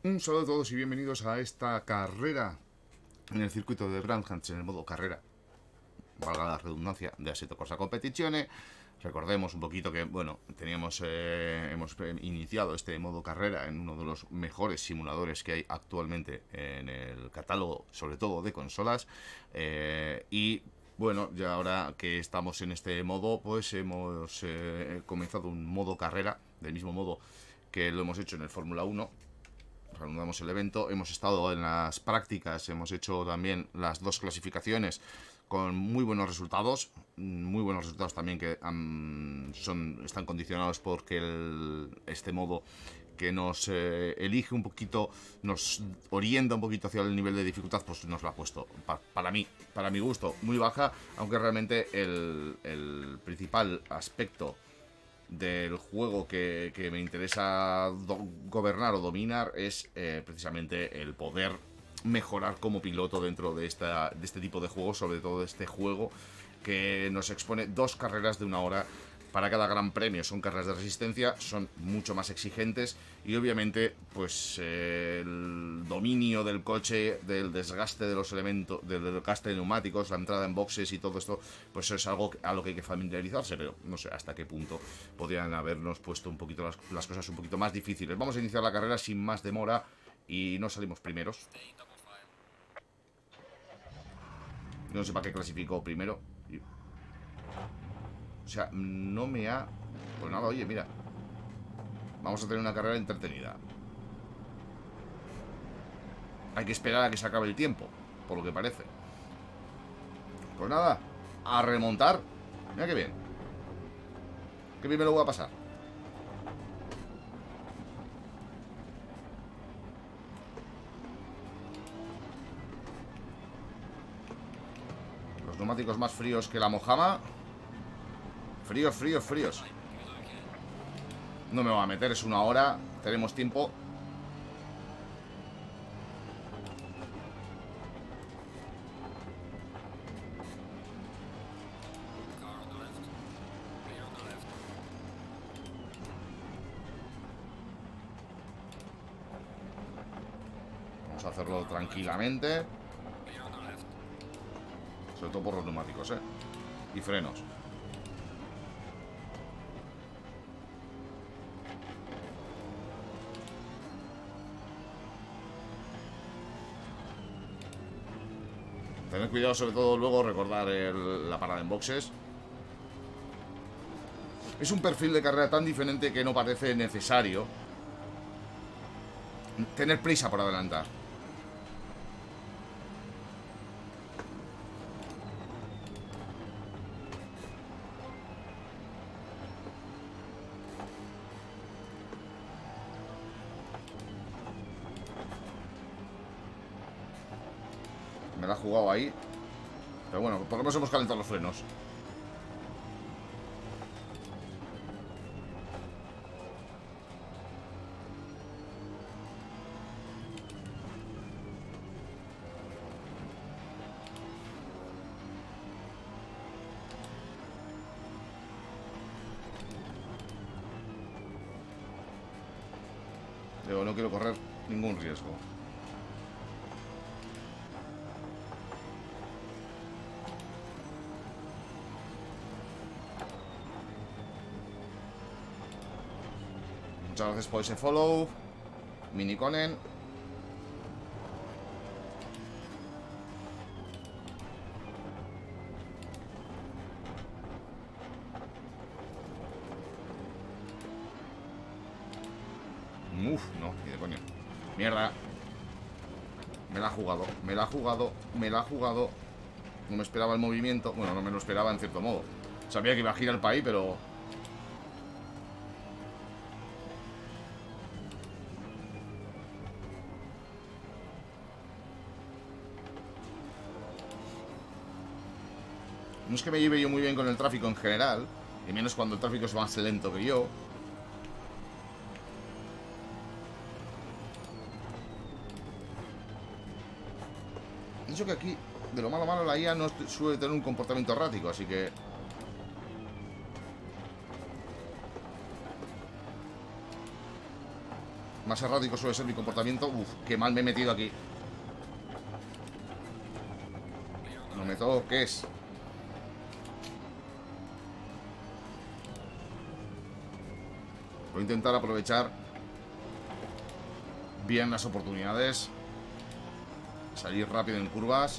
Un saludo a todos y bienvenidos a esta carrera en el circuito de Brands en el modo carrera, valga la redundancia, de Assetto Corsa Competizione. Recordemos un poquito que, bueno, hemos iniciado este modo carrera en uno de los mejores simuladores que hay actualmente en el catálogo, sobre todo de consolas, y bueno, ya ahora que estamos en este modo, pues hemos comenzado un modo carrera, del mismo modo que lo hemos hecho en el Fórmula 1. Reanudamos el evento, hemos estado en las prácticas, hemos hecho también las dos clasificaciones con muy buenos resultados también que están condicionados porque este modo que nos elige un poquito, nos orienta un poquito hacia el nivel de dificultad, pues nos lo ha puesto, para mi gusto, muy baja, aunque realmente el principal aspecto del juego que me interesa gobernar o dominar es precisamente el poder mejorar como piloto dentro de este tipo de juegos, sobre todo de este juego que nos expone 2 carreras de 1 hora para cada gran premio. Son carreras de resistencia, son mucho más exigentes y obviamente pues el dominio del coche, del desgaste de los elementos, del desgaste de neumáticos, la entrada en boxes y todo esto, pues es algo a lo que hay que familiarizarse, pero no sé hasta qué punto podrían habernos puesto un poquito las cosas un poquito más difíciles. Vamos a iniciar la carrera sin más demora y no salimos primeros. No sé para qué clasificó primero. O sea, no me ha... Pues nada, oye, mira, vamos a tener una carrera entretenida. Hay que esperar a que se acabe el tiempo, por lo que parece. Pues nada, a remontar. Mira qué bien. Qué bien me lo voy a pasar. Los neumáticos más fríos que la mojama. Fríos, fríos, fríos. No me voy a meter, es 1 hora. Tenemos tiempo. Vamos a hacerlo tranquilamente. Sobre todo por los neumáticos, y frenos. Tener cuidado, sobre todo luego recordar la parada en boxes. Es un perfil de carrera tan diferente que no parece necesario tener prisa por adelantar. Me la ha jugado ahí. Pero bueno, por lo menos hemos calentado los frenos. Yo no quiero correr ningún riesgo. Muchas gracias por ese follow, Miniconen. Uf, no, ni de coño. Mierda. Me la ha jugado, me la ha jugado, me la ha jugado. No me esperaba el movimiento. Bueno, no me lo esperaba en cierto modo. Sabía que iba a girar el país, pero... No es que me lleve yo muy bien con el tráfico en general, y menos cuando el tráfico es más lento que yo. Dicho que aquí, de lo malo malo, la IA no suele tener un comportamiento errático, así que... Más errático suele ser mi comportamiento. Uf, qué mal me he metido aquí. No me toques. Voy a intentar aprovechar bien las oportunidades. Salir rápido en curvas.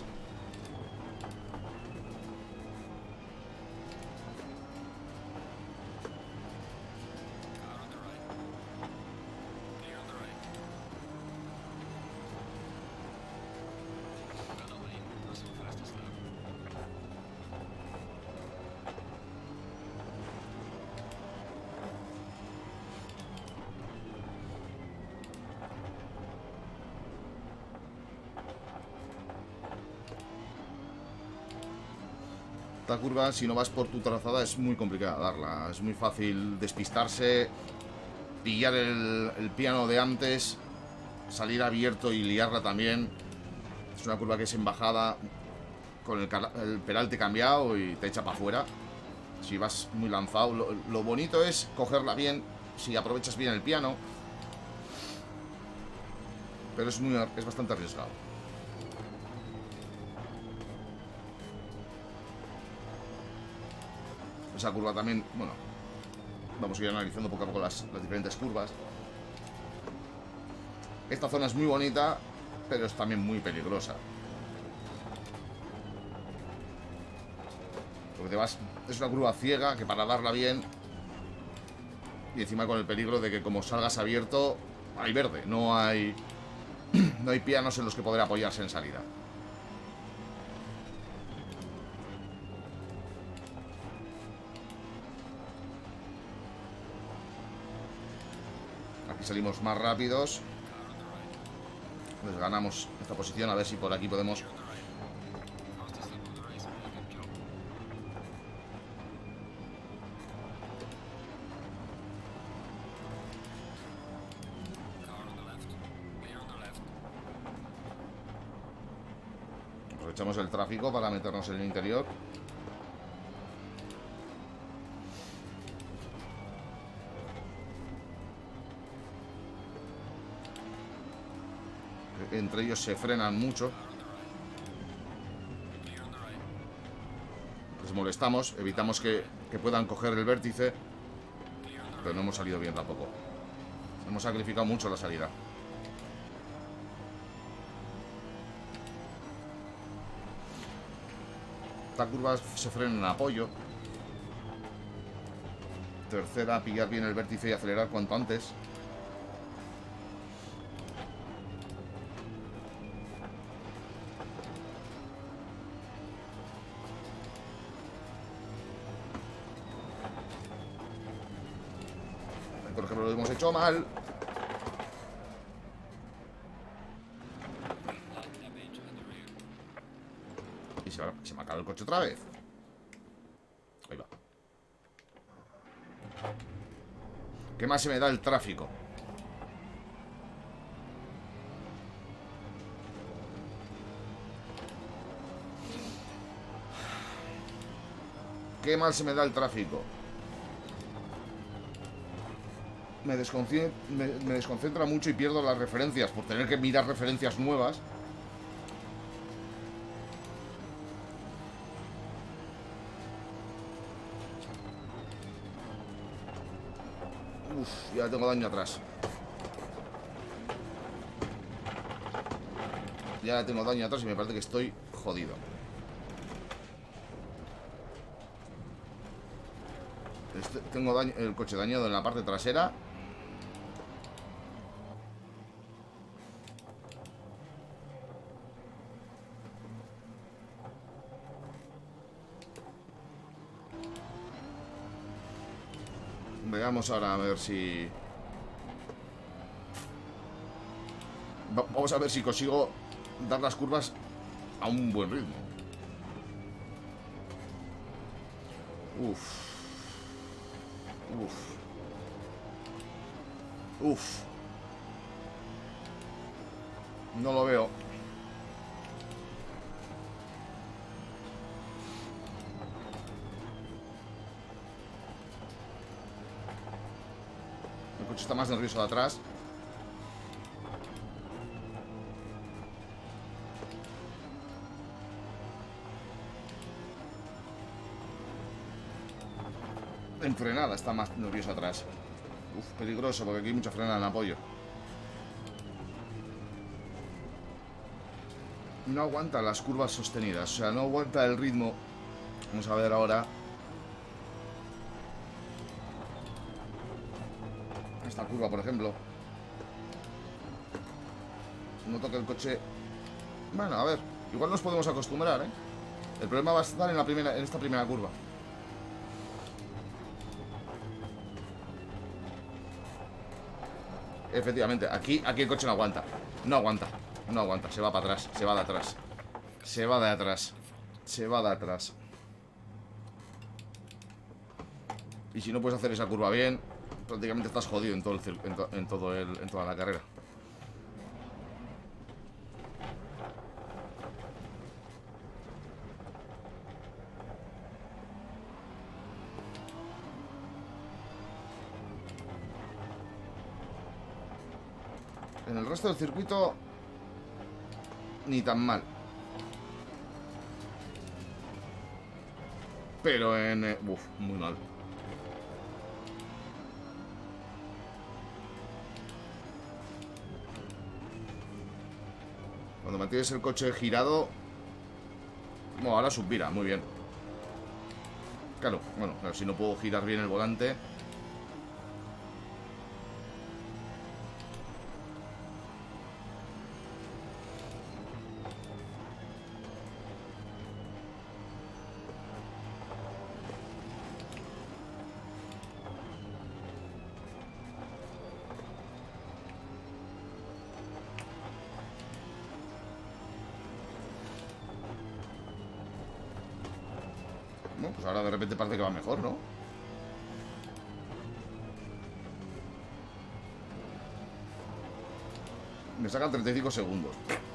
Esta curva, si no vas por tu trazada, es muy complicada darla. Es muy fácil despistarse, pillar el piano de antes, salir abierto y liarla también. Es una curva que es en bajada, con el peralte cambiado y te echa para afuera. Si vas muy lanzado, lo bonito es cogerla bien, si aprovechas bien el piano. Pero es bastante arriesgado. Esa curva también, bueno, vamos a ir analizando poco a poco las diferentes curvas. Esta zona es muy bonita, pero es también muy peligrosa. Porque te vas, es una curva ciega que para darla bien, y encima con el peligro de que como salgas abierto, hay verde, no hay pianos en los que poder apoyarse en salida. Salimos más rápidos. Pues ganamos esta posición. A ver si por aquí podemos. Aprovechamos el tráfico para meternos en el interior. Entre ellos se frenan mucho. Les molestamos, evitamos que puedan coger el vértice. Pero no hemos salido bien tampoco. Hemos sacrificado mucho la salida. Esta curva se frena en apoyo. Tercera, pillar bien el vértice y acelerar cuanto antes. Por ejemplo, lo hemos hecho mal. Y se me acaba el coche otra vez. Ahí va. ¿Qué más se me da el tráfico? ¿Qué mal se me da el tráfico? Me desconcentra mucho y pierdo las referencias por tener que mirar referencias nuevas. Uf, ya tengo daño atrás. Ya tengo daño atrás y me parece que estoy jodido. Tengo el coche dañado en la parte trasera. Veamos ahora a ver si... Vamos a ver si consigo dar las curvas a un buen ritmo. Uf. Uf. No lo veo. El coche está más nervioso de atrás. En frenada está más nervioso atrás. Uf, peligroso, porque aquí hay mucha frenada en apoyo. No aguanta las curvas sostenidas, o sea, no aguanta el ritmo. Vamos a ver ahora. Esta curva, por ejemplo. Noto que el coche... Bueno, a ver, igual nos podemos acostumbrar, ¿eh? El problema va a estar en esta primera curva. Efectivamente, aquí el coche no aguanta. No aguanta, no aguanta, se va para atrás, se va de atrás. Se va de atrás. Se va de atrás. Y si no puedes hacer esa curva bien, prácticamente estás jodido en todo en toda la carrera. En el resto del circuito ni tan mal. Pero en... uf, muy mal. Cuando mantienes el coche girado... Bueno, ahora subvira, muy bien. Claro, bueno, si no puedo girar bien el volante... Bueno, pues ahora de repente parece que va mejor, ¿no? Me sacan 35 segundos.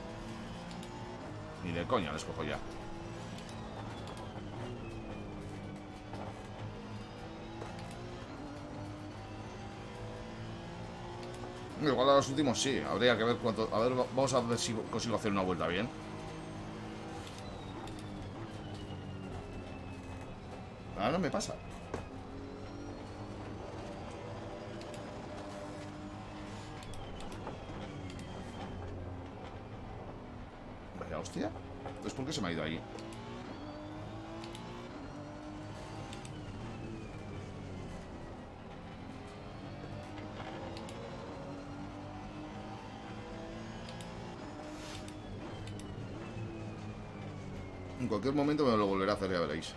Ni de coña les cojo ya. Igual a los últimos sí. Habría que ver cuánto... A ver, vamos a ver si consigo hacer una vuelta bien. Ahora no me pasa. Vaya hostia. Entonces, ¿por qué se me ha ido ahí? En cualquier momento me lo volverá a hacer, ya veréis.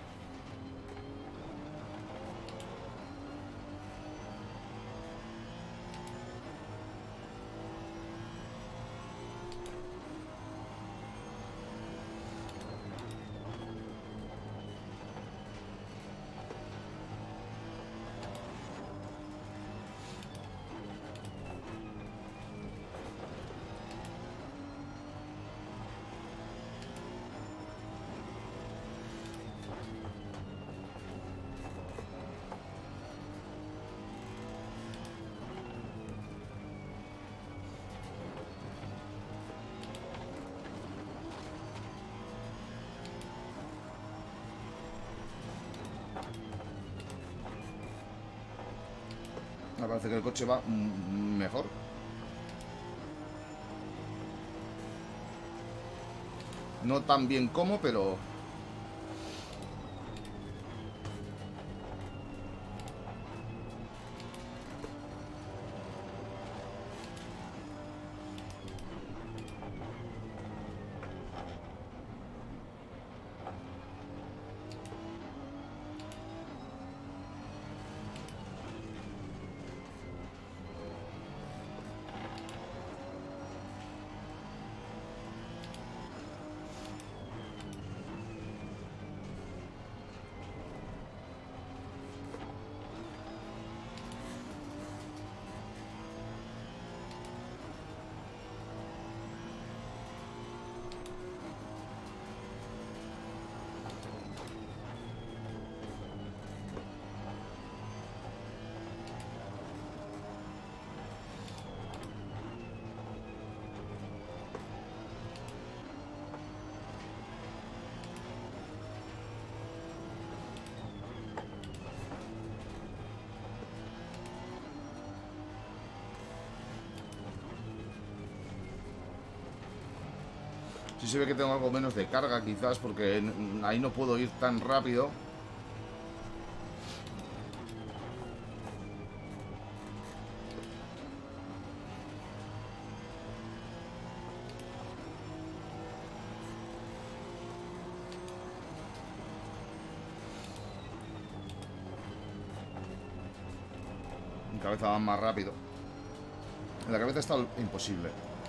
Me parece que el coche va mejor. No tan bien como, pero... Sí se ve que tengo algo menos de carga quizás, porque ahí no puedo ir tan rápido. Mi cabeza va más rápido. En la cabeza está imposible.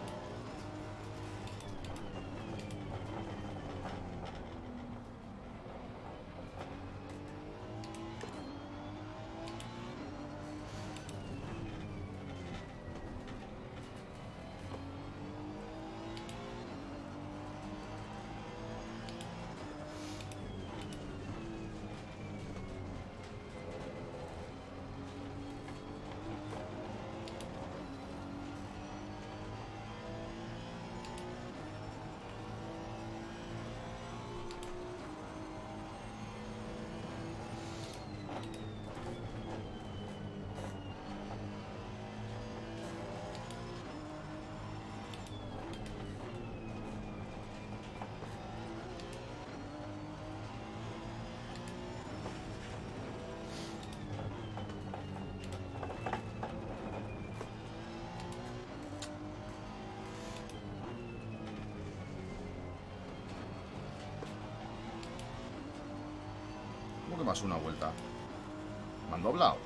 ¿Cómo que más una vuelta? ¿Me han doblado?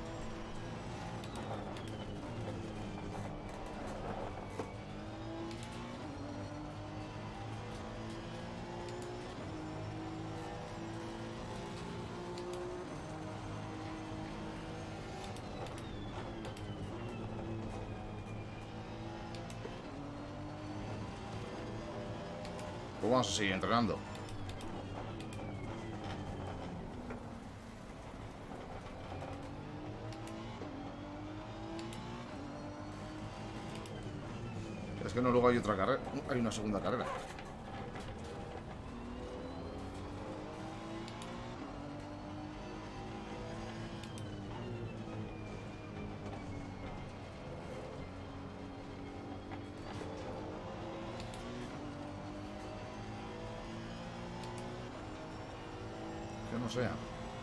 Pues vamos a seguir entrenando. Es que no, luego hay otra carrera. Hay una segunda carrera. Que no sea.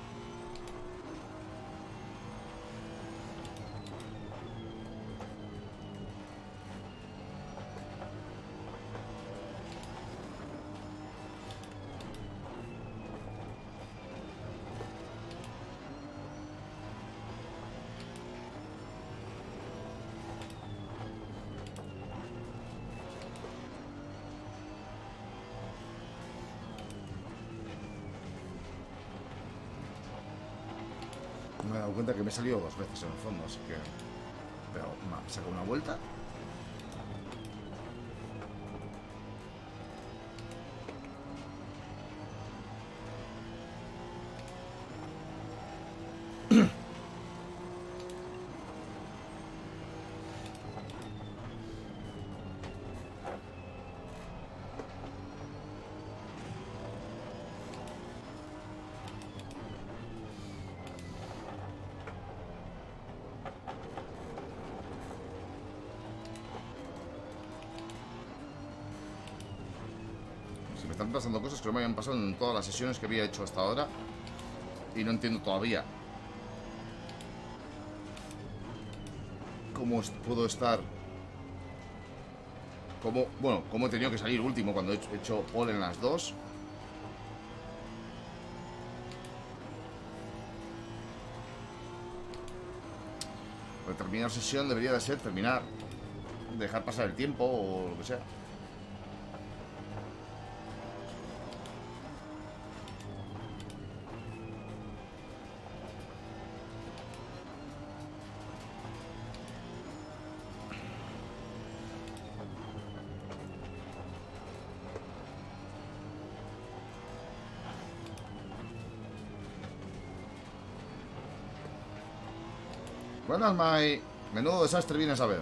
Me he dado cuenta que me he salido dos veces en el fondo, así que... Pero me saco una vuelta. Me están pasando cosas que no me habían pasado en todas las sesiones que había hecho hasta ahora. Y no entiendo todavía cómo puedo estar... cómo he tenido que salir último cuando he hecho pole en las dos. Para terminar sesión debería de ser terminar. Dejar pasar el tiempo o lo que sea. Buenas, Mai. Menudo desastre vienes a ver.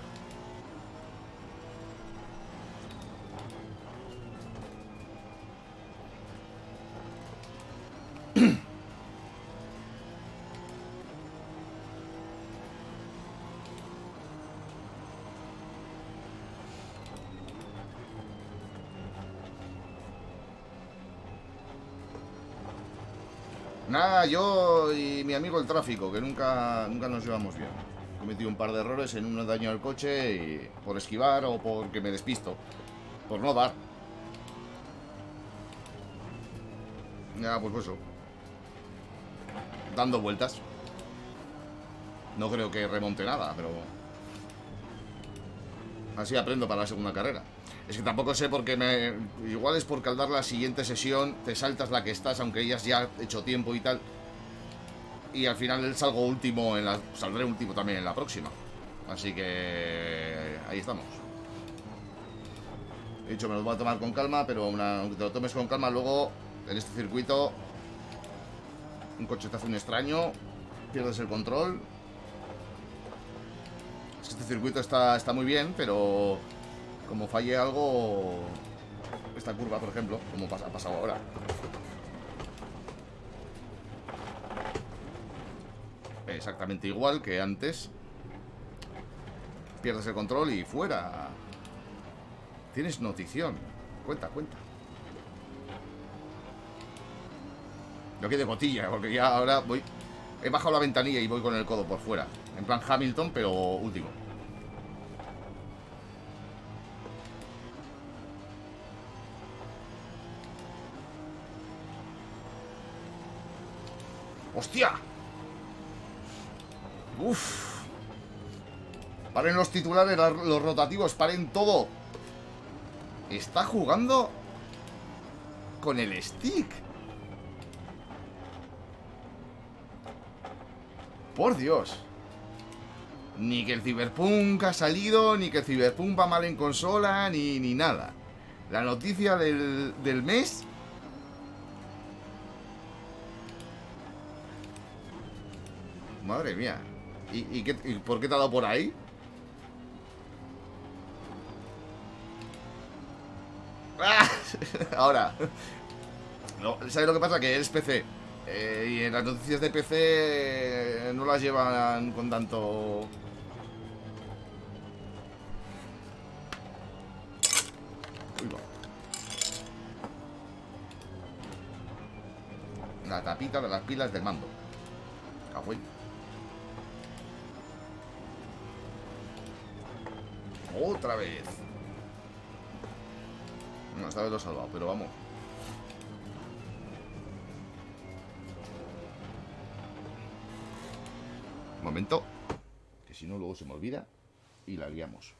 Nada, yo y mi amigo el tráfico, que nunca nos llevamos bien. He cometido un par de errores en un daño al coche y por esquivar o porque me despisto. Por no dar. Ya, pues eso. Dando vueltas. No creo que remonte nada, pero... así aprendo para la segunda carrera. Es que tampoco sé por qué me... igual es porque al dar la siguiente sesión te saltas la que estás, aunque hayas ya hecho tiempo y tal. Y al final salgo último en la... saldré último también en la próxima. Así que... ahí estamos. He dicho, me lo voy a tomar con calma, pero aunque te lo tomes con calma, luego en este circuito un coche te hace un extraño, pierdes el control. Es que este circuito está muy bien, pero como falle algo, esta curva, por ejemplo, como ha pasado ahora. Exactamente igual que antes. Pierdes el control y fuera. Tienes notición. Cuenta. Lo que de botilla, porque ya ahora voy... he bajado la ventanilla y voy con el codo por fuera. En plan Hamilton, pero último. ¡Hostia! ¡Uf! Paren los titulares, los rotativos, paren todo. Está jugando con el stick. Por Dios. Ni que el Cyberpunk ha salido, ni que el Cyberpunk va mal en consola, ni nada. La noticia del mes. Madre mía. ¿Y por qué te ha dado por ahí? ¡Ah! Ahora. No, ¿sabes lo que pasa? Que es PC. Y en las noticias de PC no las llevan con tanto... Uy, va. La tapita de las pilas del mando. Cagüey. Otra vez. No, esta vez lo he salvado, pero vamos. Un momento. Que si no luego se me olvida. Y la liamos.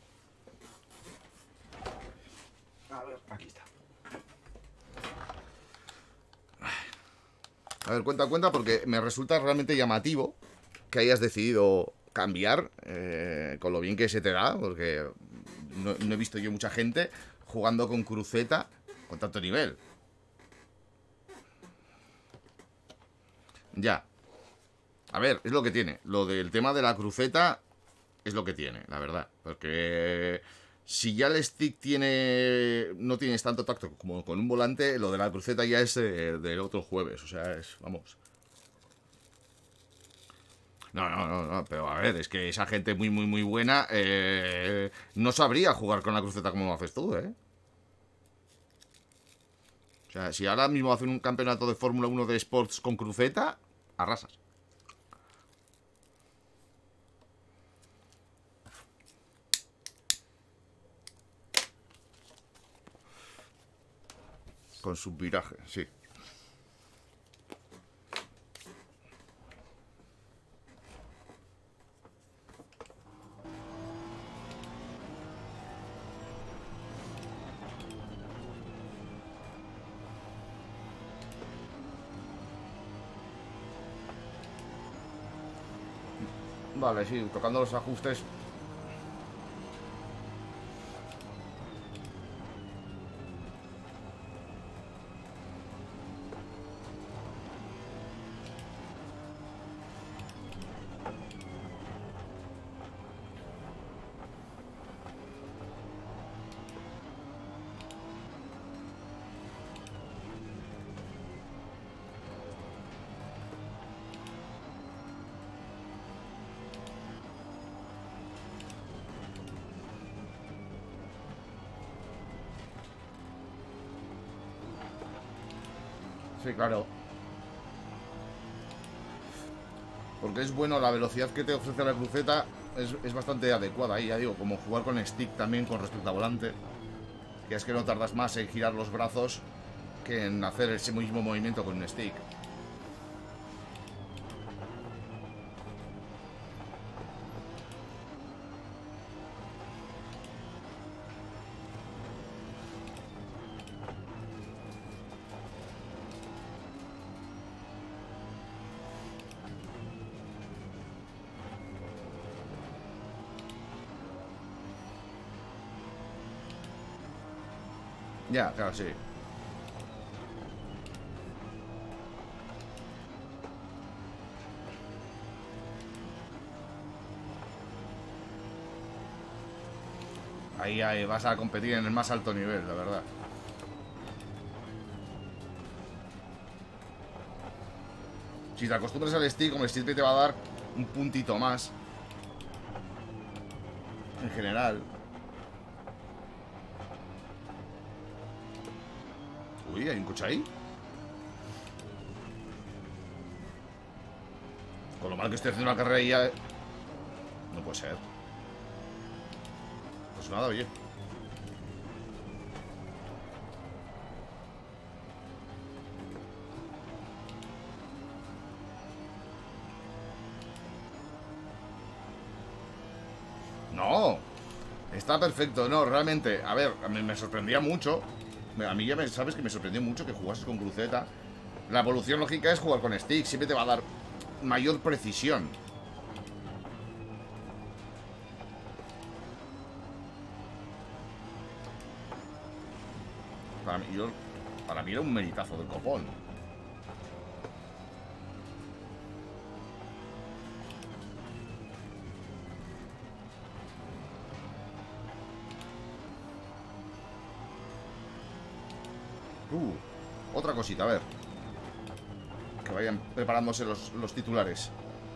A ver, aquí está. A ver, cuenta, porque me resulta realmente llamativo que hayas decidido cambiar con lo bien que se te da, porque no he visto yo mucha gente jugando con cruceta con tanto nivel. Ya. A ver, es lo que tiene. Lo del tema de la cruceta es lo que tiene, la verdad. Porque si ya el stick no tienes tanto tacto como con un volante, lo de la cruceta ya es del otro jueves. O sea, vamos. No, pero a ver, es que esa gente muy buena no sabría jugar con la cruceta como lo haces tú, ¿eh? O sea, si ahora mismo hacen un campeonato de Fórmula 1 de Sports con cruceta, arrasas. Con subviraje, sí. Vale, sí, tocando los ajustes. Sí, claro. Porque es bueno, la velocidad que te ofrece la cruceta es bastante adecuada. Y ya digo, como jugar con stick también con respecto a volante. Que es que no tardas más en girar los brazos que en hacer ese mismo movimiento con un stick. Ya, claro, sí. Ahí vas a competir en el más alto nivel, la verdad. Si te acostumbras al stick, como el stick te va a dar un puntito más. En general. Uy, ¿hay un coche ahí? Con lo mal que estoy haciendo la carrera y ya... No puede ser. Pues nada, oye. No. Está perfecto, no, realmente. A ver, a mí me sorprendía mucho. A mí ya sabes que me sorprendió mucho que jugases con cruceta. La evolución lógica es jugar con stick. Siempre te va a dar mayor precisión. Para mí era un meritazo del copón. Otra cosita, a ver. Que vayan preparándose los titulares.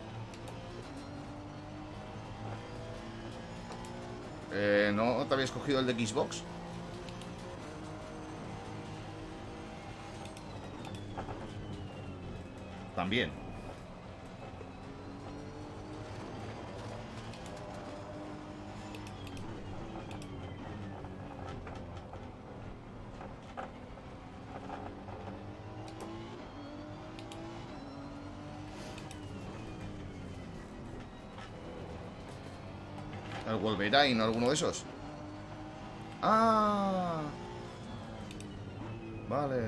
¿No te habías cogido el de Xbox? También. ¿El Wolverine o alguno de esos? ¡Ah! Vale.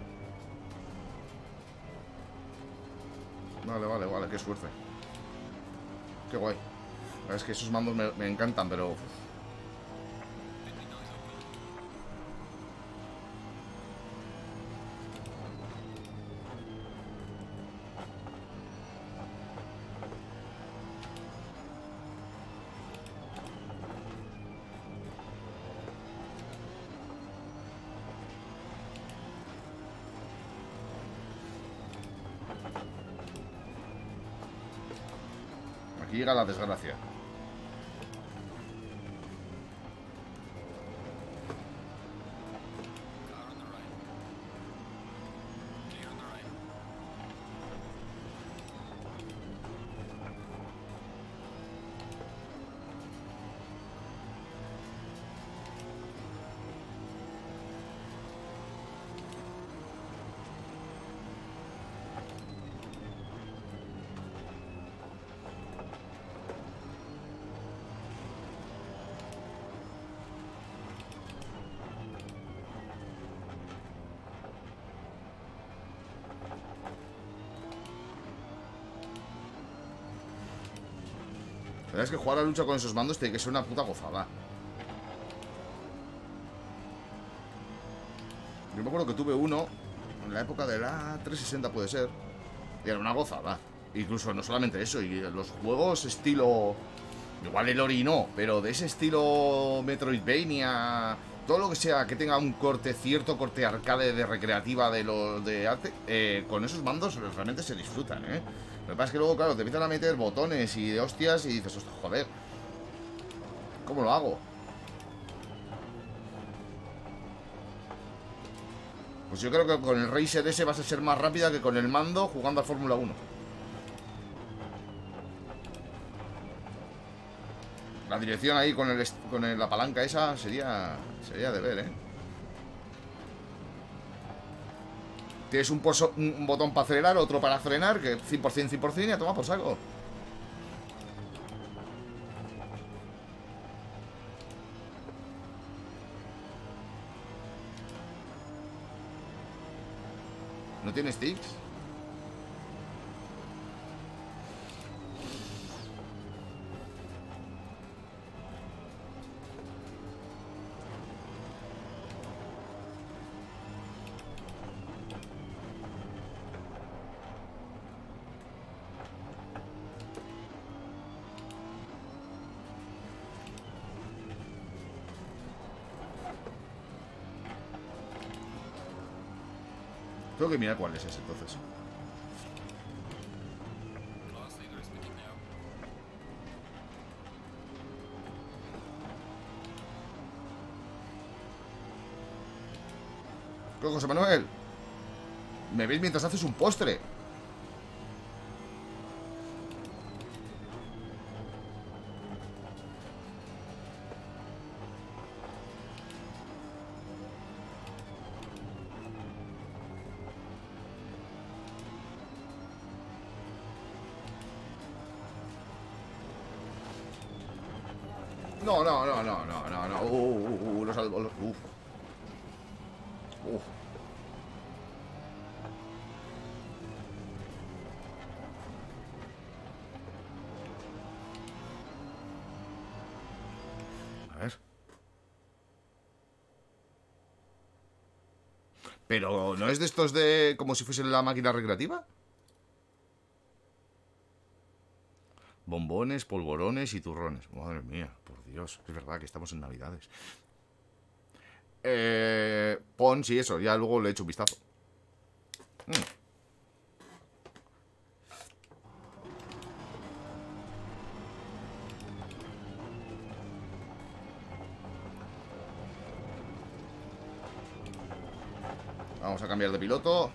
Vale, qué suerte. Qué guay. Es que esos mandos me encantan, pero... Aquí llega la desgracia. La verdad es que jugar a la lucha con esos mandos tiene que ser una puta gozada. Yo me acuerdo que tuve uno en la época de la 360, puede ser, y era una gozada. Incluso no solamente eso, y los juegos estilo... Igual el Ori no, pero de ese estilo Metroidvania... Todo lo que sea que tenga un corte, cierto corte arcade de recreativa de arte, con esos mandos realmente se disfrutan, ¿eh? Lo que pasa es que luego, claro, te empiezan a meter botones y de hostias y dices, joder, ¿cómo lo hago? Pues yo creo que con el Racer ese vas a ser más rápida que con el mando jugando a Fórmula 1. La dirección ahí con la palanca esa sería de ver, ¿eh? Tienes un botón para acelerar, otro para frenar, que 100%, 100%, y a tomar por saco. ¿No tiene sticks? Tengo que mirar cuál es ese entonces. José Manuel, ¿me veis mientras haces un postre? No, no, no, no, no, no, no. Uf. Uf. A ver. Pero ¿no es de estos de como si fuese la máquina recreativa? Bombones, polvorones y turrones. Madre mía, por Dios. Es verdad que estamos en Navidades. Pon, sí, eso. Ya luego le echo un vistazo. Vamos a cambiar de piloto.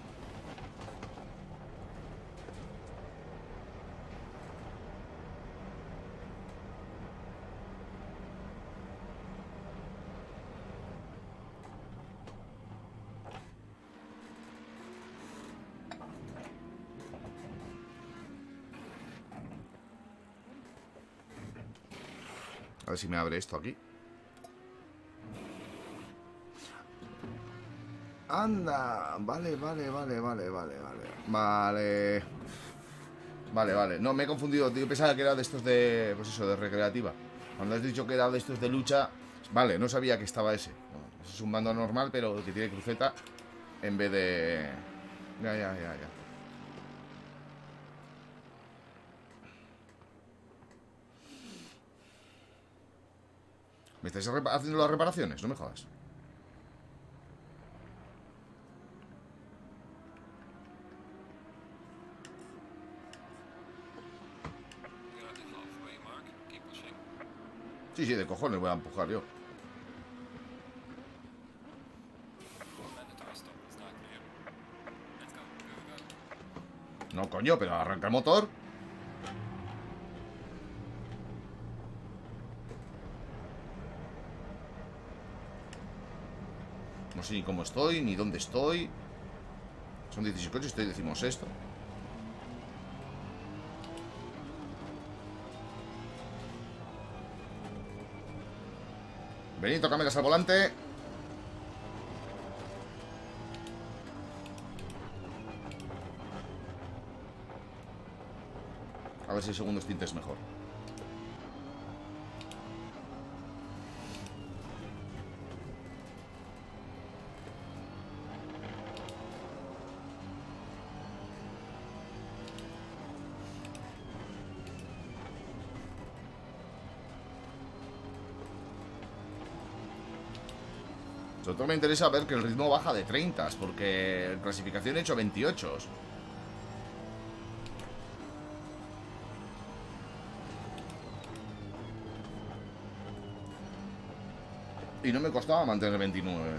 A ver si me abre esto aquí. Anda, vale. Vale. No, me he confundido. Yo pensaba que era de estos de, pues eso, de recreativa. Cuando has dicho que era de estos de lucha, vale, no sabía que estaba ese. No, es un mando normal, pero que tiene cruceta en vez de... Ya. ¿Me estáis haciendo las reparaciones? No me jodas. Sí, de cojones voy a empujar yo. No, coño, pero arranca el motor. No sé ni cómo estoy, ni dónde estoy. Son 16 coches, estoy 16º. Benito, cámaras al volante. A ver si el segundo stint es mejor. Sobre todo me interesa ver que el ritmo baja de 30, porque en clasificación he hecho 28. Y no me costaba mantener 29.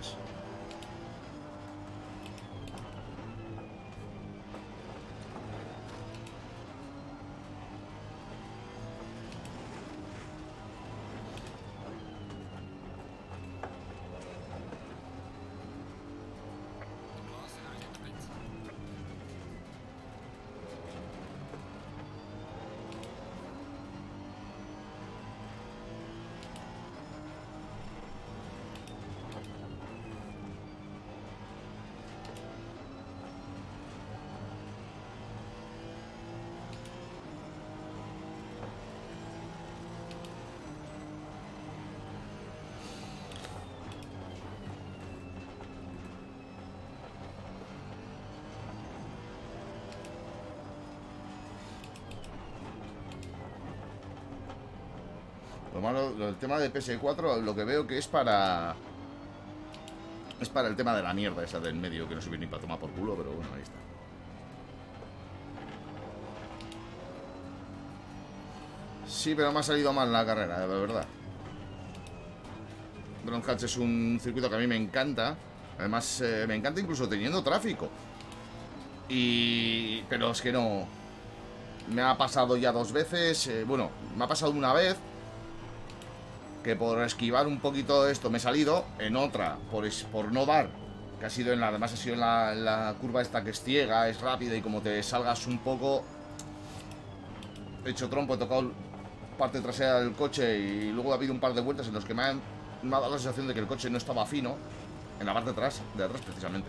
Lo malo, el tema de PS4, lo que veo que es para... Es para el tema de la mierda esa del medio, que no sirve ni para tomar por culo, pero bueno, ahí está. Sí, pero me ha salido mal la carrera, de verdad. Brands Hatch es un circuito que a mí me encanta. Además, me encanta incluso teniendo tráfico. Pero es que no... Me ha pasado ya 2 veces. Bueno, me ha pasado una vez que por esquivar un poquito esto me he salido. En otra, por no dar, que ha sido en la... Además ha sido en la curva esta que es ciega, es rápida, y como te salgas un poco... He hecho trompo, he tocado parte trasera del coche, y luego ha habido un par de vueltas en los que me ha dado la sensación de que el coche no estaba fino en la parte de atrás precisamente.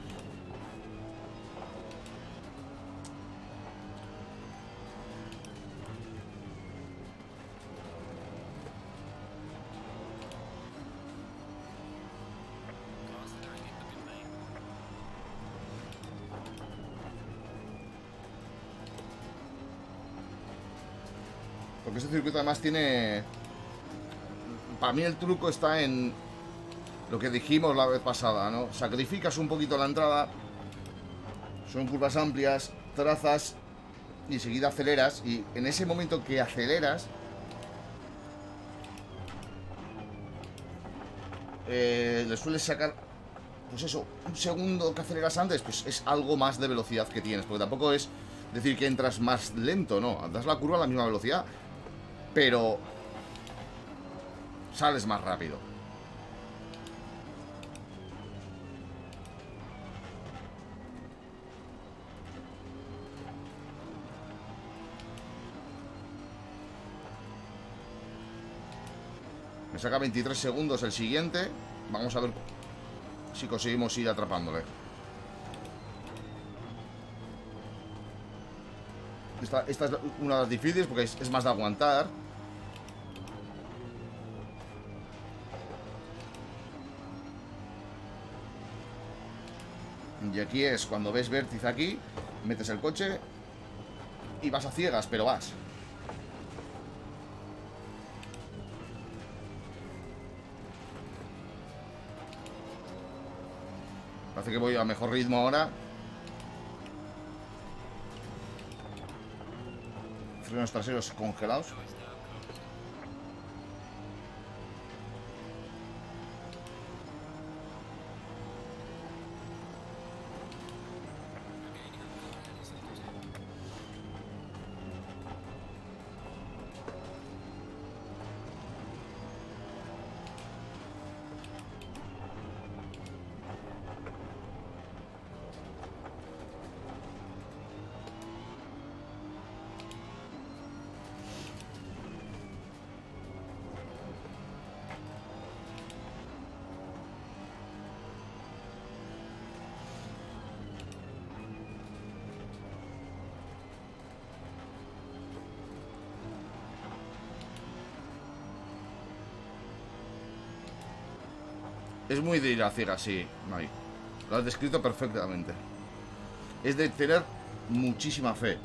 Porque este circuito además tiene... Para mí el truco está en lo que dijimos la vez pasada, ¿no? Sacrificas un poquito la entrada, son curvas amplias, trazas y enseguida aceleras, y en ese momento que aceleras le sueles sacar, pues eso, un segundo que aceleras antes, pues es algo más de velocidad que tienes, porque tampoco es decir que entras más lento, no, das la curva a la misma velocidad, pero sales más rápido. Me saca 23 segundos el siguiente. Vamos a ver si conseguimos ir atrapándole. Esta es una de las difíciles porque es más de aguantar. Y aquí es cuando ves vértice aquí, metes el coche y vas a ciegas, pero vas. Parece que voy a mejor ritmo ahora. Frenos traseros congelados. Es muy de ir a ciegas, sí, Mai. Lo has descrito perfectamente. Es de tener muchísima fe.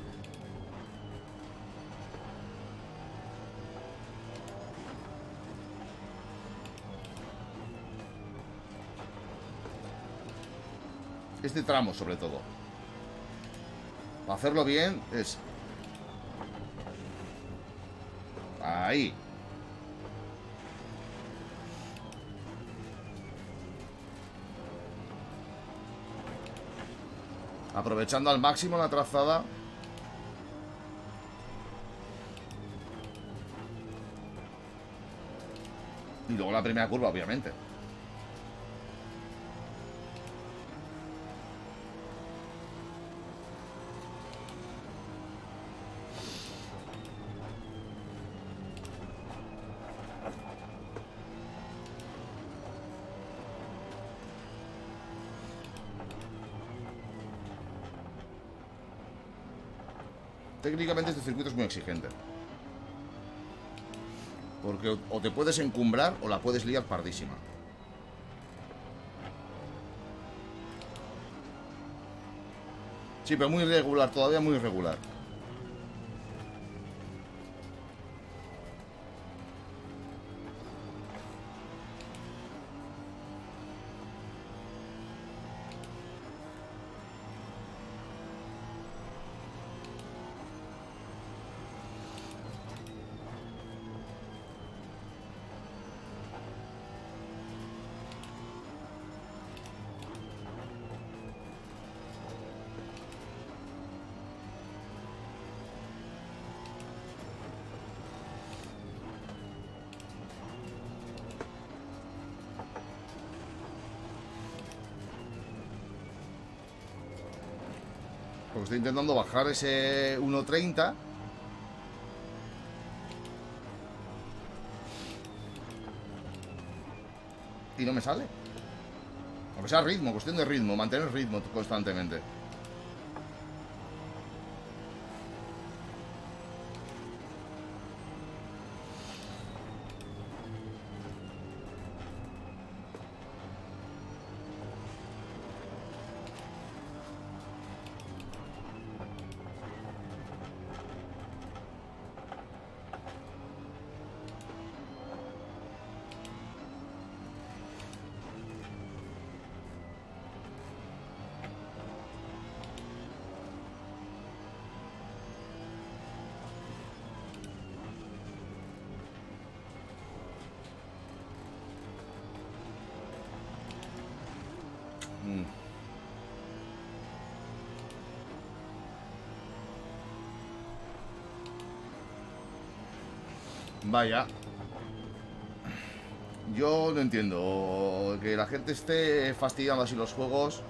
Este tramo, sobre todo. Para hacerlo bien, es... Ahí. Aprovechando al máximo la trazada. Y luego la primera curva, obviamente. Técnicamente este circuito es muy exigente. Porque o te puedes encumbrar o la puedes liar pardísima. Sí, pero muy irregular, todavía muy irregular. Porque estoy intentando bajar ese 1.30. Y no me sale. Aunque sea ritmo, cuestión de ritmo. Mantener ritmo constantemente. Vaya. Yo no entiendo que la gente esté fastidiando así los juegos.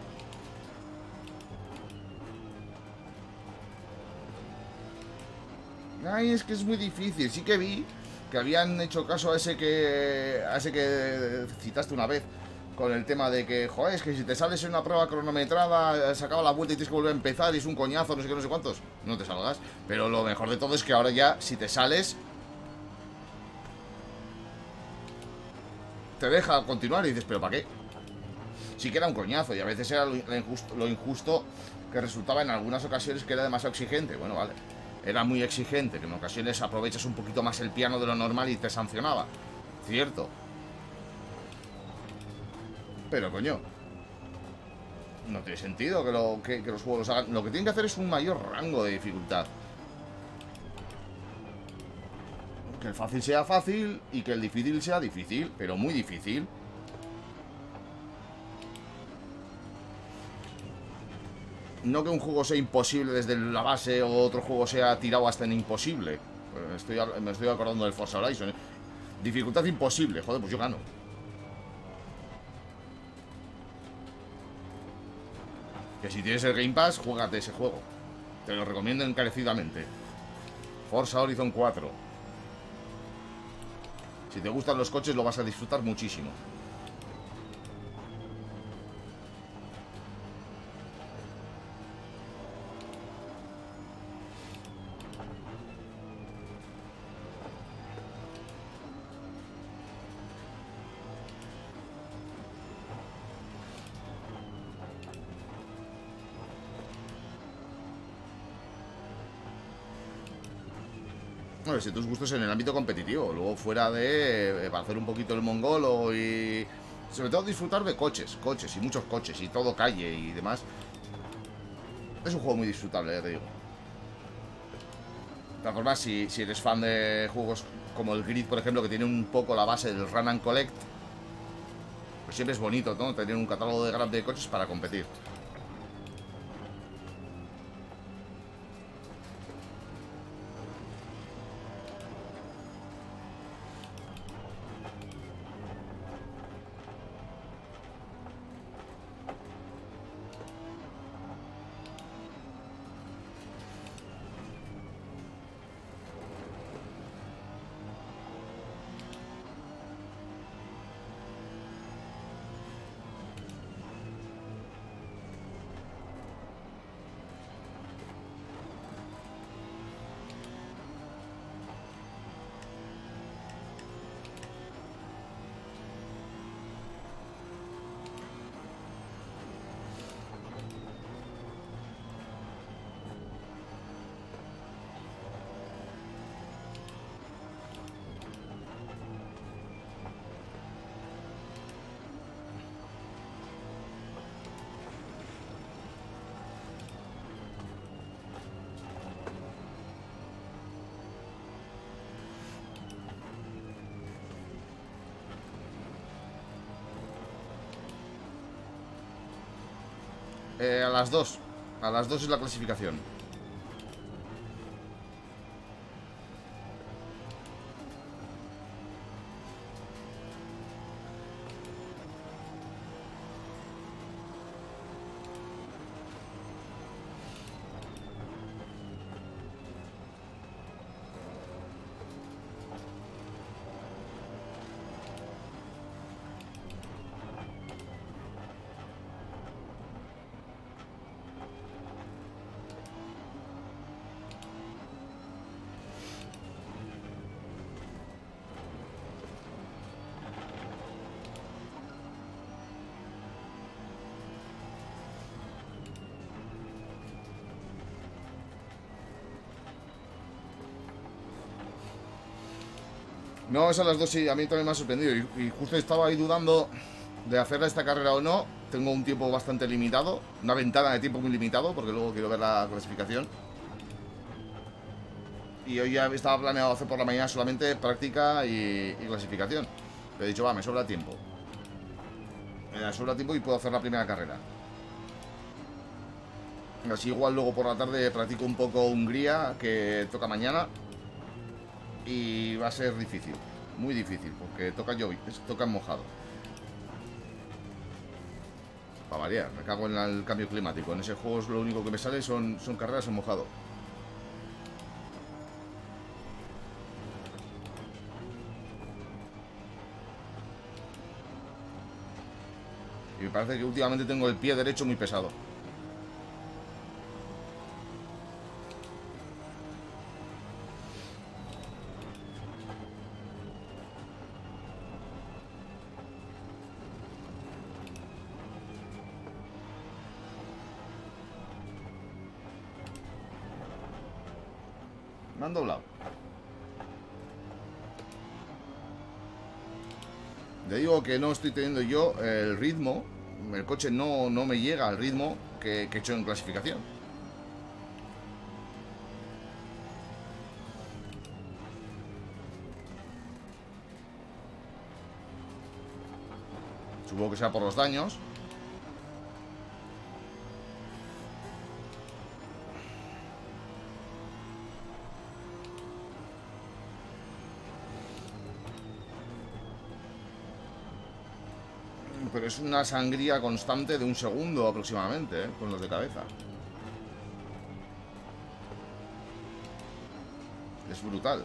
Ay, es que es muy difícil. Sí que vi que habían hecho caso a ese que citaste una vez, con el tema de que, joder, es que si te sales en una prueba cronometrada, se acaba la vuelta y tienes que volver a empezar y es un coñazo, no sé qué, no sé cuántos. No te salgas. Pero lo mejor de todo es que ahora ya, si te sales, te deja continuar y dices, ¿pero para qué? Sí que era un coñazo y a veces era lo injusto que resultaba en algunas ocasiones que era demasiado exigente. Bueno, vale. Era muy exigente, que en ocasiones aprovechas un poquito más el piano de lo normal y te sancionaba. Cierto. Pero, coño, no tiene sentido que los juegos hagan. Lo que tienen que hacer es un mayor rango de dificultad. Que el fácil sea fácil y que el difícil sea difícil, pero muy difícil. No que un juego sea imposible desde la base o otro juego sea tirado hasta en imposible. Me estoy acordando del Forza Horizon, ¿eh? Dificultad imposible, joder, pues yo gano. Que si tienes el Game Pass, juégate ese juego. Te lo recomiendo encarecidamente. Forza Horizon 4. Si te gustan los coches lo vas a disfrutar muchísimo. Bueno, si tus gustos en el ámbito competitivo, luego fuera de para hacer un poquito el mongolo y sobre todo disfrutar de coches y muchos coches y todo calle y demás. Es un juego muy disfrutable, ya te digo. De todas formas, si eres fan de juegos como el Grid, por ejemplo, que tiene un poco la base del Run and Collect, pues siempre es bonito, ¿no? Tener un catálogo de coches para competir. A las 2. A las 2 es la clasificación. No, esas las dos sí, a mí también me ha sorprendido. Y justo estaba ahí dudando de hacer esta carrera o no. Tengo un tiempo bastante limitado, una ventana de tiempo muy limitado, porque luego quiero ver la clasificación. Y hoy ya estaba planeado hacer por la mañana solamente práctica y clasificación. Pero he dicho, va, me sobra tiempo. Me sobra tiempo y puedo hacer la primera carrera. Así igual luego por la tarde practico un poco Hungría, que toca mañana. Y va a ser difícil, muy difícil, porque toca toca en mojado. Para variar, me cago en el cambio climático. En ese juego es lo único que me sale son carreras en mojado. Y me parece que últimamente tengo el pie derecho muy pesado. Me han doblado. Le digo que no estoy teniendo yo el ritmo. El coche no me llega al ritmo que he hecho en clasificación. Supongo que sea por los daños. Pero es una sangría constante de un segundo aproximadamente, con los de cabeza. Es brutal.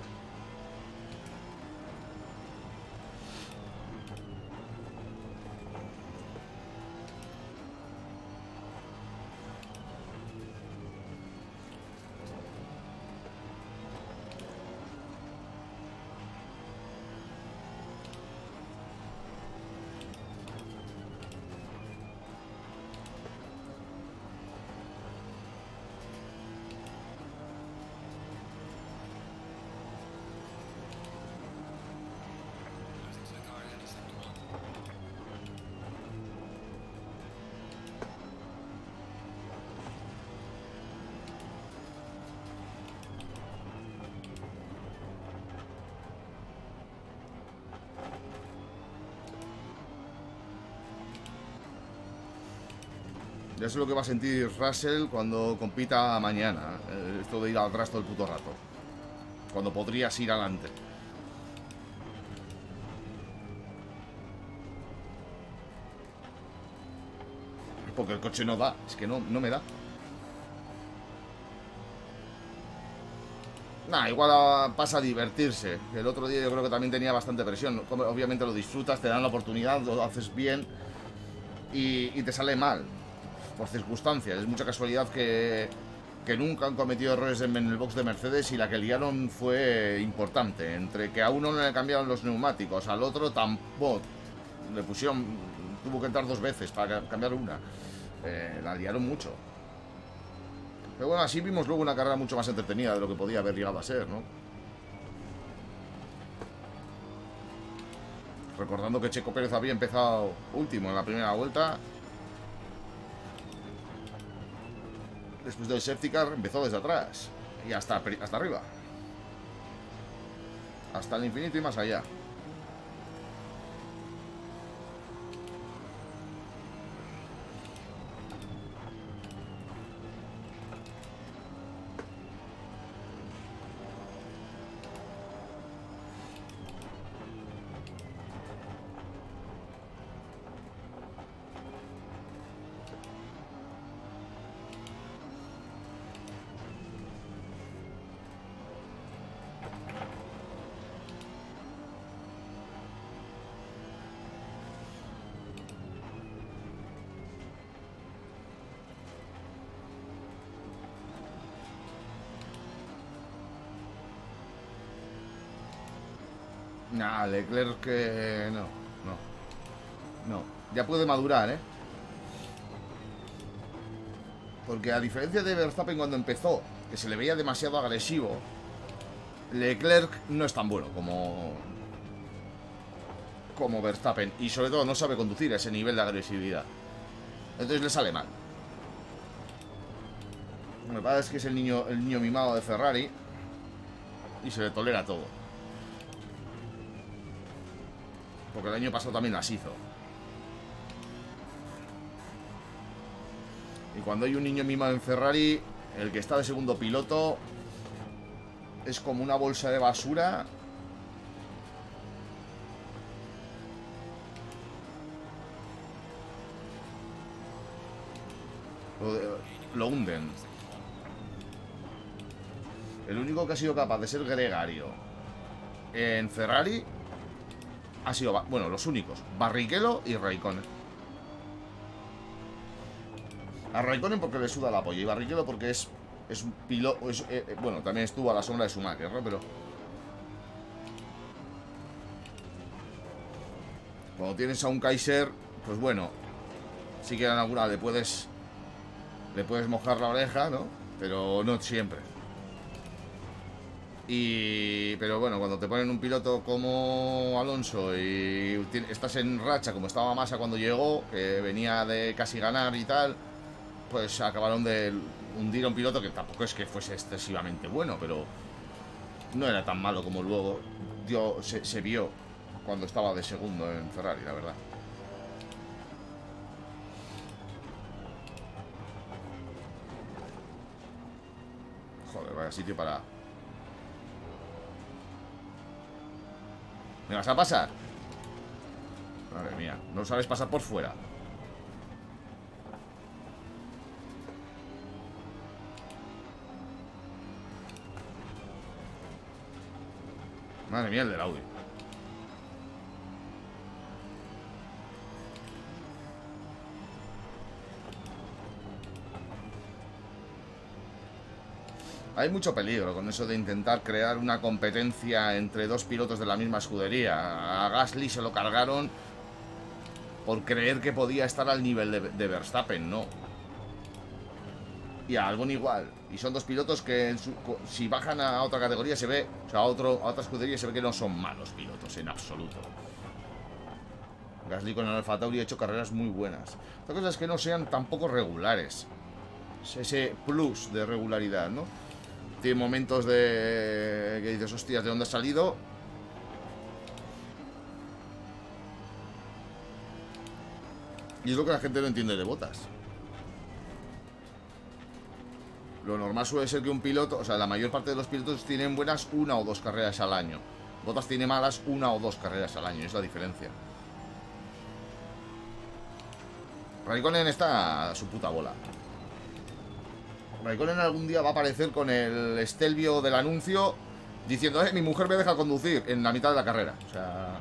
Ya sé lo que va a sentir Russell cuando compita mañana. Esto de ir al trasto el puto rato. Cuando podrías ir adelante. Porque el coche no da. Es que no me da. Nah, igual pasa a divertirse. El otro día yo creo que también tenía bastante presión. Obviamente lo disfrutas, te dan la oportunidad, lo haces bien y te sale mal. Por circunstancias. Es mucha casualidad que nunca han cometido errores en el box de Mercedes y la que liaron fue importante. Entre que a uno no le cambiaron los neumáticos, al otro tampoco. Le pusieron... Tuvo que entrar 2 veces para cambiar una. La liaron mucho. Pero bueno, así vimos luego una carrera mucho más entretenida de lo que podía haber llegado a ser, ¿no? Recordando que Checo Pérez había empezado último en la primera vuelta. Después del safety car empezó desde atrás y hasta arriba, hasta el infinito y más allá. Nah, Leclerc que... No. Ya puede madurar, ¿eh? Porque a diferencia de Verstappen cuando empezó, que se le veía demasiado agresivo, Leclerc no es tan bueno como como Verstappen. Y sobre todo no sabe conducir a ese nivel de agresividad. Entonces le sale mal. Me parece que es el niño mimado de Ferrari. Y se le tolera todo. Porque el año pasado también las hizo. Y cuando hay un niño mimado en Ferrari, el que está de segundo piloto es como una bolsa de basura. Lo hunden. El único que ha sido capaz de ser gregario en Ferrari ha sido, bueno, los únicos, Barrichello y Raikkonen. A Raikkonen porque le suda la polla y Barrichello porque es un piloto, bueno, también estuvo a la sombra de Schumacher, ¿no? Pero cuando tienes a un Kaiser, pues bueno, sí que en alguna le puedes mojar la oreja, ¿no? Pero no siempre. Pero bueno, cuando te ponen un piloto como Alonso y estás en racha, como estaba Massa cuando llegó, que venía de casi ganar y tal, pues acabaron de hundir a un piloto que tampoco es que fuese excesivamente bueno, pero no era tan malo como luego se vio cuando estaba de segundo en Ferrari, la verdad. Joder, vaya sitio para... ¿Me vas a pasar? Madre mía, no sabes pasar por fuera. Madre mía, el del Audi. Hay mucho peligro con eso de intentar crear una competencia entre dos pilotos de la misma escudería. A Gasly se lo cargaron por creer que podía estar al nivel de Verstappen, no. Y a Albon igual. Y son dos pilotos que si bajan a otra categoría se ve, o sea, a otra escudería se ve que no son malos pilotos en absoluto. Gasly con el Alfa Tauri ha hecho carreras muy buenas. Otra cosa es que no sean tampoco regulares. Es ese plus de regularidad, ¿no? Tiene momentos de... que dices, hostias, ¿de dónde ha salido? Y es lo que la gente no entiende de Bottas. Lo normal suele ser que un piloto, o sea, la mayor parte de los pilotos tienen buenas 1 o 2 carreras al año. Bottas tiene malas 1 o 2 carreras al año, es la diferencia. Raikkonen está a su puta bola. Raikkonen algún día va a aparecer con el Stelvio del anuncio diciendo, mi mujer me deja conducir en la mitad de la carrera. O sea...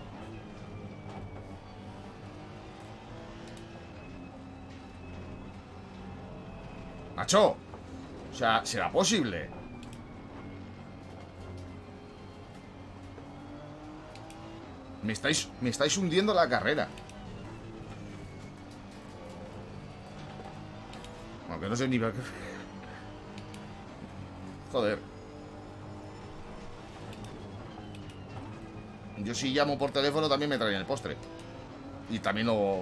¡Macho! O sea, ¿será posible? Me estáis hundiendo la carrera. Aunque no sé ni... Joder. Yo si llamo por teléfono también me traen el postre. Y también lo...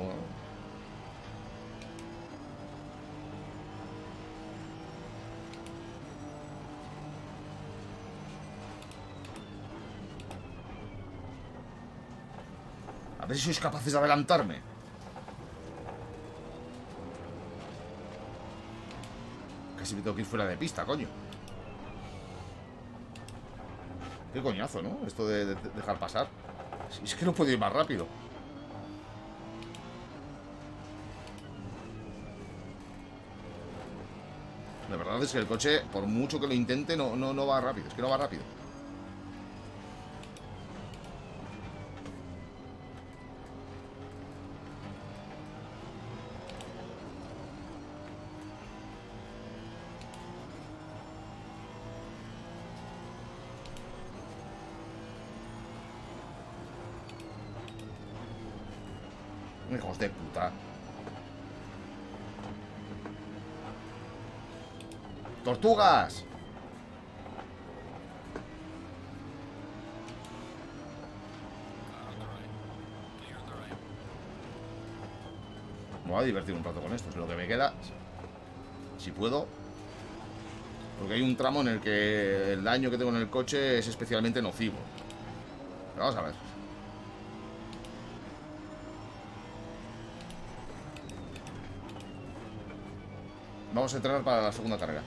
A ver si sois capaces de adelantarme. Casi me tengo que ir fuera de pista, coño. Qué coñazo, ¿no? Esto de dejar pasar. Es que no puedo ir más rápido. La verdad es que el coche, por mucho que lo intente, no va rápido. Es que no va rápido. Hijos de puta. ¡Tortugas! Me voy a divertir un rato con esto. Es lo que me queda. Si puedo. Porque hay un tramo en el que el daño que tengo en el coche es especialmente nocivo. Pero vamos a ver. Vamos a entrenar para la segunda carrera.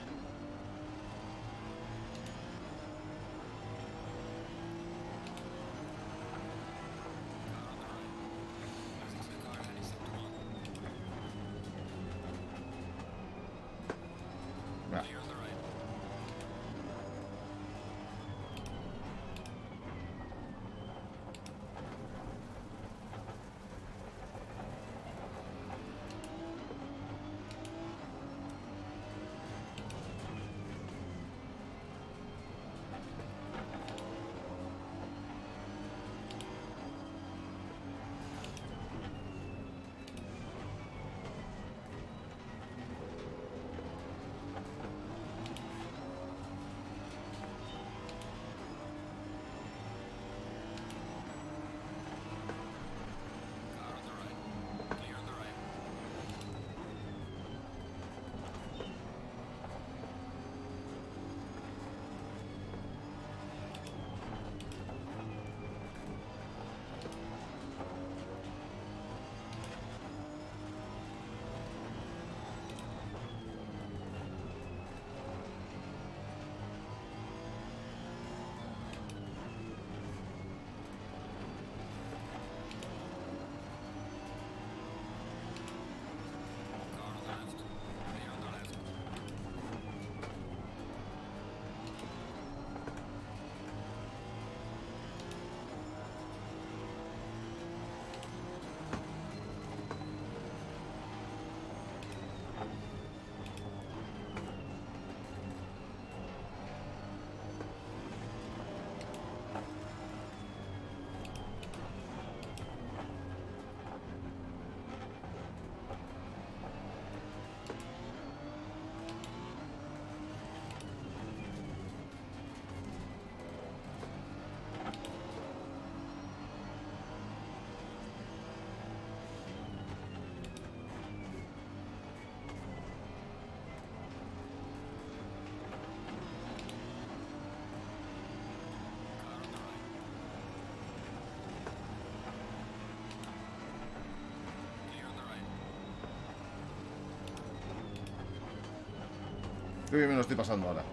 Qué bien me lo estoy pasando ahora.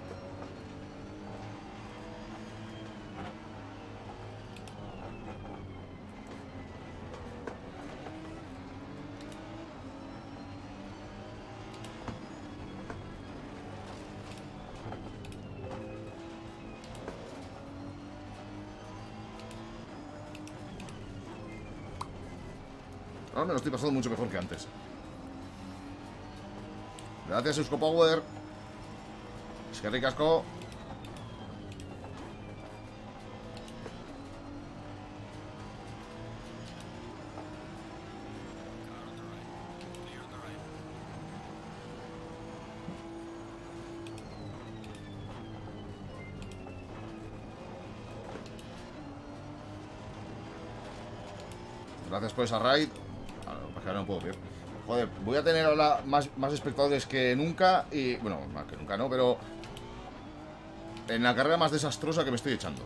Ahora me lo estoy pasando mucho mejor que antes. Gracias, Eusko Power. Es que ricasco. Gracias por esa raid. Ahora no puedo ver. Joder, voy a tener ahora más espectadores que nunca. Y bueno, más que nunca no, pero en la carrera más desastrosa que me estoy echando.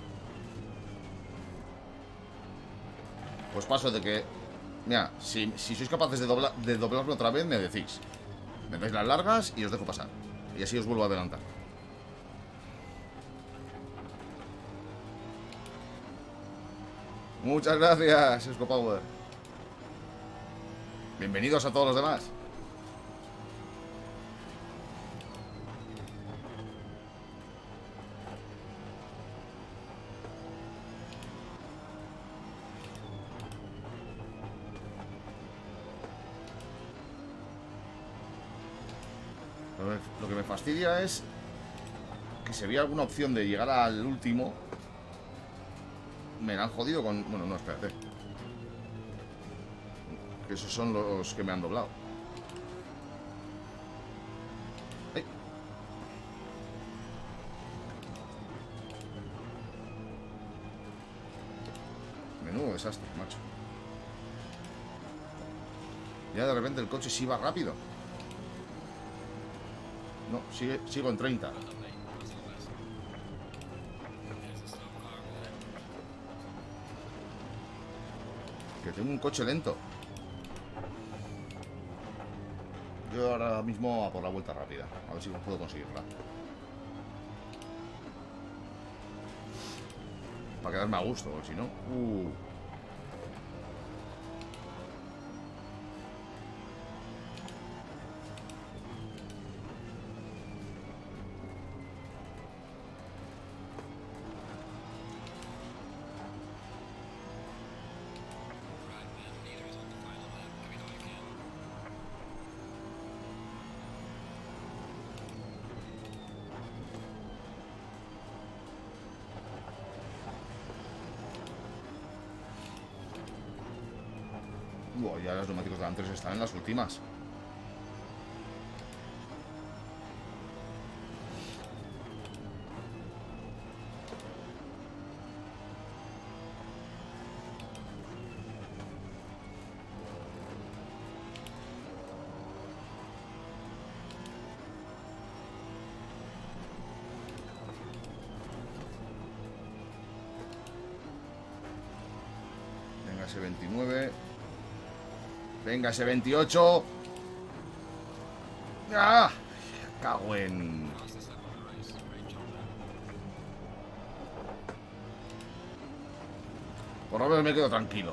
Pues paso de que... Mira, si sois capaces de doblarlo otra vez, me decís. Me dais las largas y os dejo pasar. Y así os vuelvo a adelantar. Muchas gracias, Eusko Power. Bienvenidos a todos los demás. Lo que me fastidia es que si había alguna opción de llegar al último, me la han jodido con... Bueno, no, espérate. Que esos son los que me han doblado. ¡Ay! Menudo desastre, macho. Ya de repente el coche sí va rápido. No, sigo en 30. Que tengo un coche lento. Yo ahora mismo a por la vuelta rápida. A ver si puedo conseguirla. Para quedarme a gusto, porque si no... ya los neumáticos delanteros están en las últimas. Venga ese 29. Venga ese 28. ¡Ah! Cago en... Por lo menos me quedo tranquilo.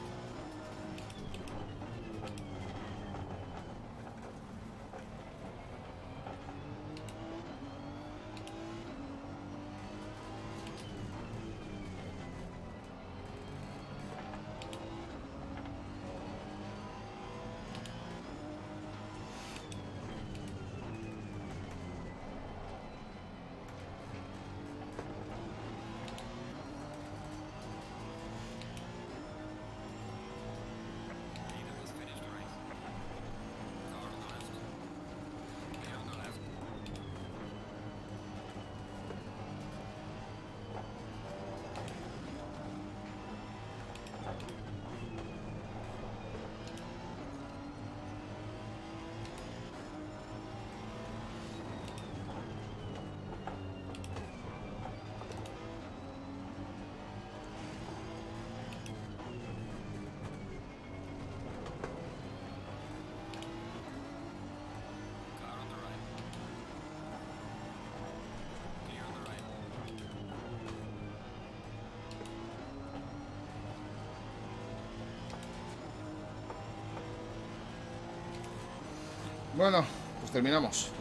Bueno, pues terminamos.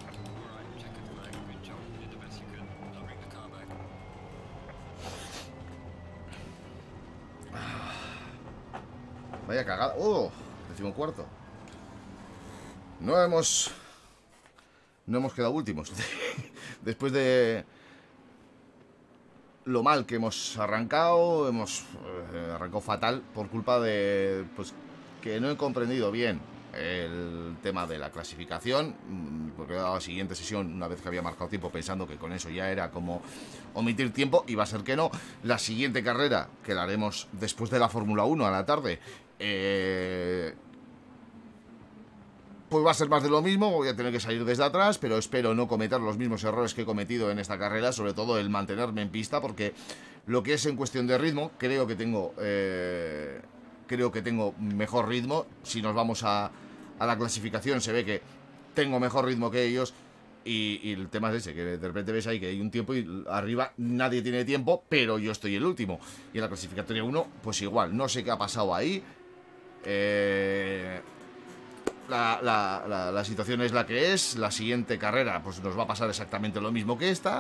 Vaya cagada. ¡Oh! 14º. No hemos quedado últimos. Después de lo mal que hemos arrancado, hemos arrancado fatal por culpa de, pues, que no he comprendido bien el tema de la clasificación, porque he dado la siguiente sesión una vez que había marcado tiempo pensando que con eso ya era como omitir tiempo, y va a ser que no. La siguiente carrera, que la haremos después de la Fórmula 1 a la tarde, pues va a ser más de lo mismo. Voy a tener que salir desde atrás, pero espero no cometer los mismos errores que he cometido en esta carrera, sobre todo el mantenerme en pista, porque lo que es en cuestión de ritmo, creo que tengo mejor ritmo. Si nos vamos a la clasificación, se ve que tengo mejor ritmo que ellos, y el tema es ese, que de repente ves ahí que hay un tiempo y arriba nadie tiene tiempo, pero yo estoy el último, y en la clasificatoria 1 pues igual, no sé qué ha pasado ahí. La situación es la que es. La siguiente carrera pues nos va a pasar exactamente lo mismo que esta,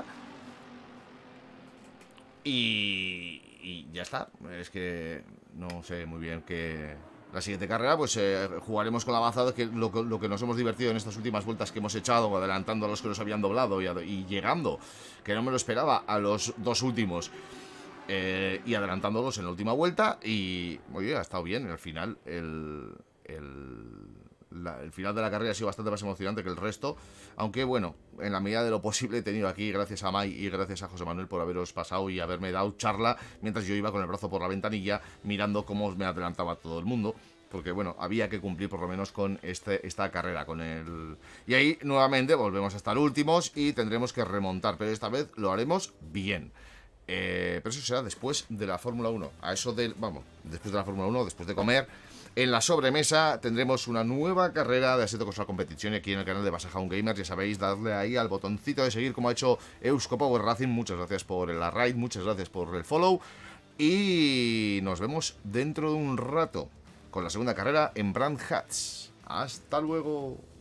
y ya está. Es que no sé muy bien qué... La siguiente carrera pues jugaremos con la avanzada, que lo que nos hemos divertido en estas últimas vueltas que hemos echado, adelantando a los que nos habían doblado y llegando, que no me lo esperaba, a los dos últimos, y adelantándolos en la última vuelta. Y oye, ha estado bien. Al final el final de la carrera ha sido bastante más emocionante que el resto, aunque bueno, en la medida de lo posible he tenido aquí, gracias a Mai y gracias a José Manuel por haberos pasado y haberme dado charla mientras yo iba con el brazo por la ventanilla mirando cómo me adelantaba todo el mundo, porque bueno, había que cumplir por lo menos con esta carrera, con el... Y ahí nuevamente volvemos a estar últimos y tendremos que remontar, pero esta vez lo haremos bien. Pero eso será después de la Fórmula 1. A eso del... Vamos, después de la Fórmula 1, después de comer. En la sobremesa tendremos una nueva carrera de Assetto Corsa Competición aquí en el canal de Basajaun Gamers. Ya sabéis, darle ahí al botoncito de seguir como ha hecho Eusko Power Racing. Muchas gracias por la raid, muchas gracias por el follow. Y nos vemos dentro de un rato con la segunda carrera en Brands Hatch. Hasta luego.